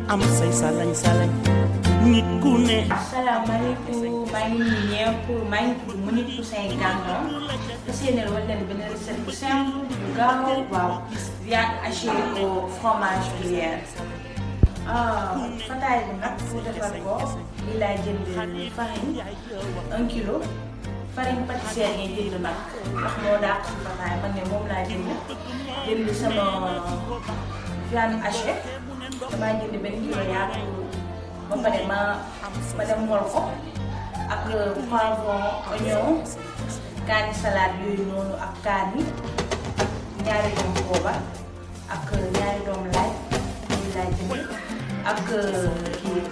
am say salañ salañ nit ku ne. Assalamualaikum, maa ngi nuyu ñëpp maa ngi tudd Monique Toussaint Gandon te seen wala leen benn recette bu simple bu gaaw waaw viande hachée au fromage gruyère. Fataay bi nag pour defar ko li laa jënd farine 1 kilo farine pâtissière ngay jënd nag ndax moo dàq si fataay man ne moom laa jënd sama viande hachée damaa jënd benn kilo yaatu ba pare ma dem mol ko ak poivron oignon kaani salade yooyu noonu ak kaani ñaari doom booba ak ñaari doom laaj yooyu laa jënd ak kii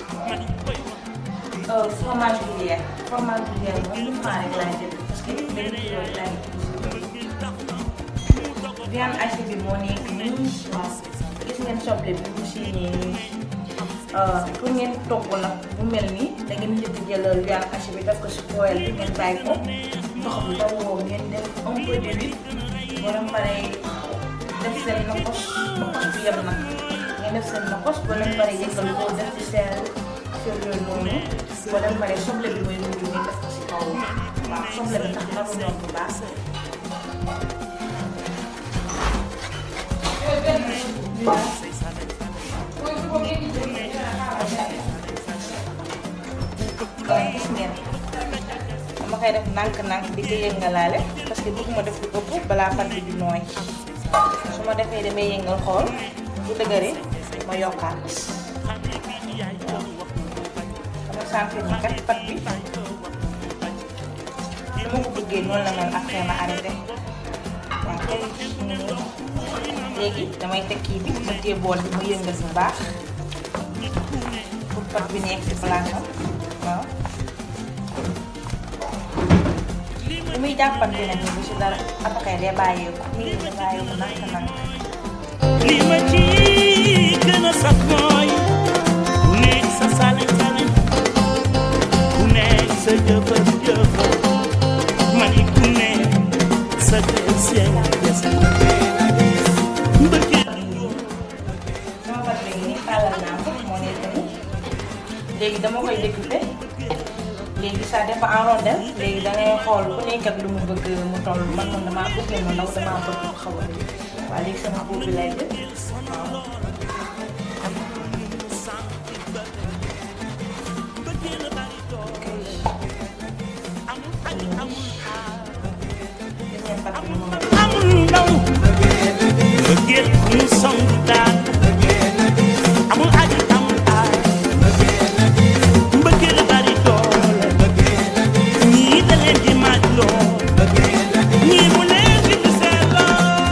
fromage gruyère moom lu faa rek laa jënd parce que benn kilo laa ngi viande hachée bi moo nekk nii waaw gis ngeen soble bi mu si nii pour ngeen togg nag bu mel nii da ngeen njëkk jël viande hachée bi def ko si poêle bi ngeen bàyyi ko ndox bi ba woo ngeen def un peu d'huile boo leen paree def seen nokos bi yem nag ngeen def seen nokos boo leen paree yëngal ko def ci seen affaire yooyu noonu boo leen paree soble bi mooy mujj ngeen def ko si kaw waaw soble bi tax naru ñoom bu baax. Gis ngeen dama koy def nànk-nànk di ko yëngalaale parce que bëgguma def lu ëpp balaa fan bi di nooy su ma defee damay yëngal xool bu dëgëree ma yokkaat dama sentir ni kat pat bi dama ko bëggee noonu la mel après ma arrêté waaw kay léegi damay teg kii bi ma téye bool bi ma yëngal bu baax pour pat bi nekk ci place am waaw li muy jàppante nag ñu si dara après day bàyyeeku nii da bàyyeeku nànk-nànk. li ma ci gën a saf mooy ku nekk sa salañ salañ ku nekk sa jëfër jëfër ma ni ku nekk sa deseen deseen sama pat bi nii tàllal naa ko moo nekk nii léegi dama koy découper léegi ça dépend en rondelle léegi da ngay xool ku nekk ak lu mu bëgg mu toll man damaa bëgg mu ndaw damaa bëgg mu xaw a waaw léegi sama buub bi lay jël waaw. amul ndaw bëggeel mu song daal amul aji amul aay mbëggeel bari doole ñii da leen di maaj loo ñii mu leen di seetloo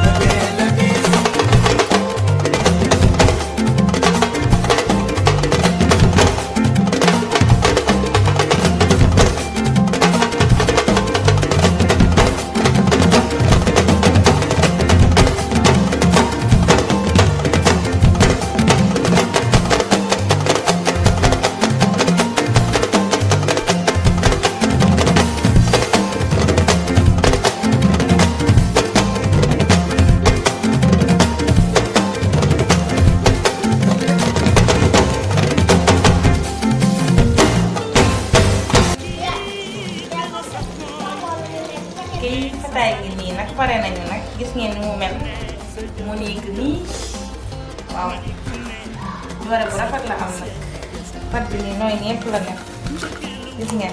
kii fataay gi nii nag pare nañu nag gis ngeen ni mu mel mu nekk nii waaw doore bu rafet la am nag pat bi nii nooy ñepp la nekk gis ngeen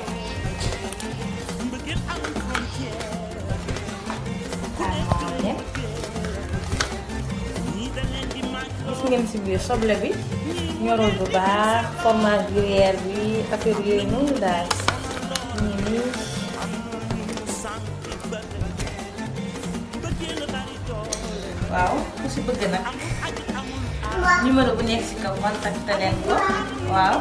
gis ngeen si biir soble bi ñorul bu baax fromage gruyère bi affaire yooyu noonu daal nii waaw ku si bëgg nag numéro bu nekk si kaw contacté leen ko waaw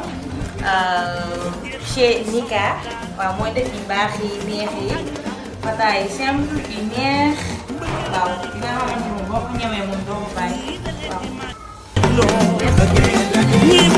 chez Nika waaw mooy def yu baax yi neex yi fataay yi simple yu neex waaw yi nga xamante ni boo ko ñëwee moom doo ko bàyyi waaw.